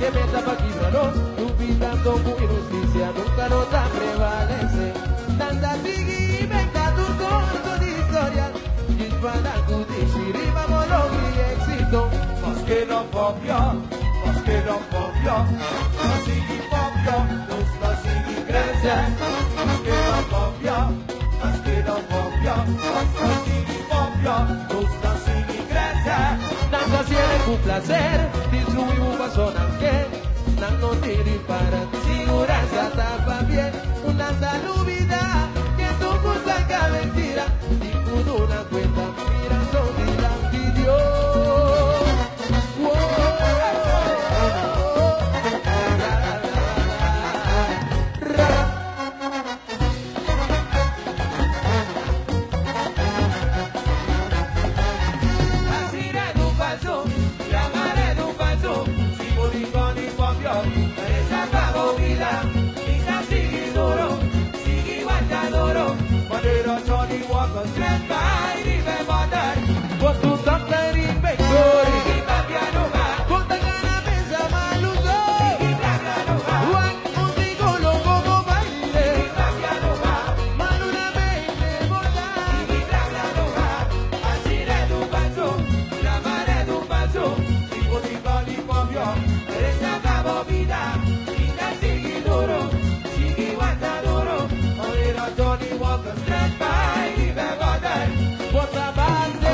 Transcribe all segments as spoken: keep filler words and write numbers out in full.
que me tapa aquí, no, dubitando con injusticia, nunca nos da prevalece. Tanta sigi, venga tu corto di historia, y para cudir, vamos lo que éxito. Mas que no popia, mas que no popia, la sigi popia, nos la sigi crece. Mas que no popia, mas que no popia, la sigi popia, nos la sigi crece. Tanto siempre un placer, distribuimos un paso que no tiri para seguranza tapa bien, una salubridad que tu cosa que mentira, y con una cuenta mira son la pidió. Johnny Walker, stand by, remember What to talk like in Victoria. Johnny Walker, stand by, remember What about the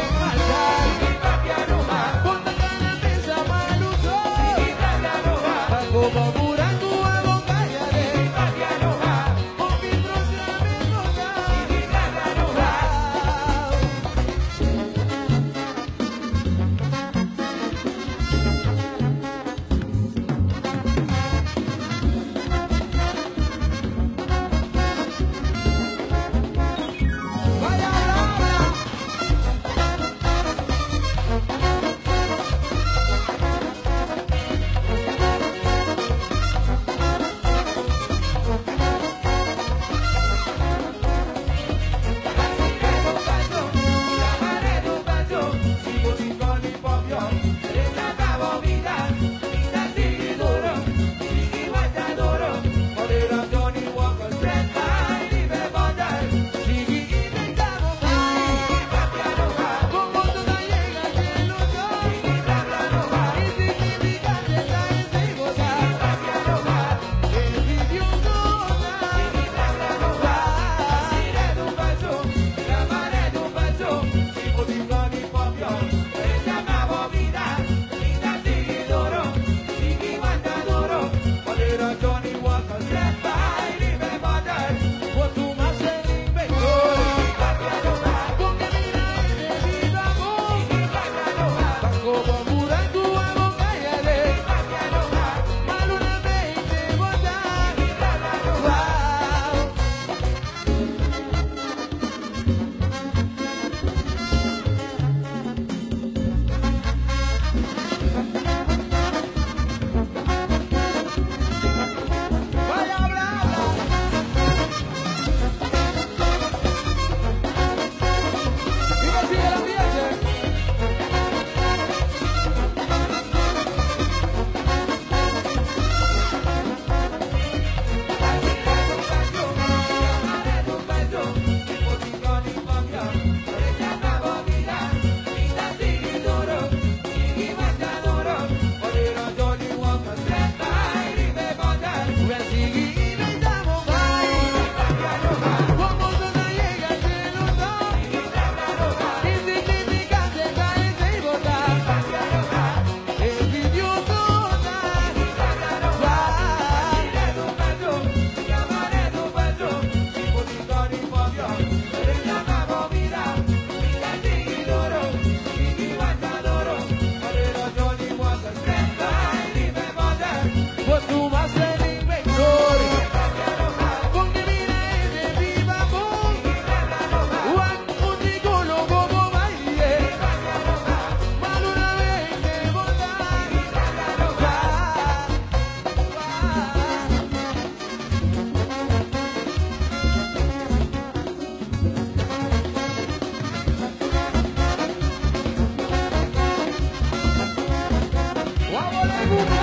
Vamos,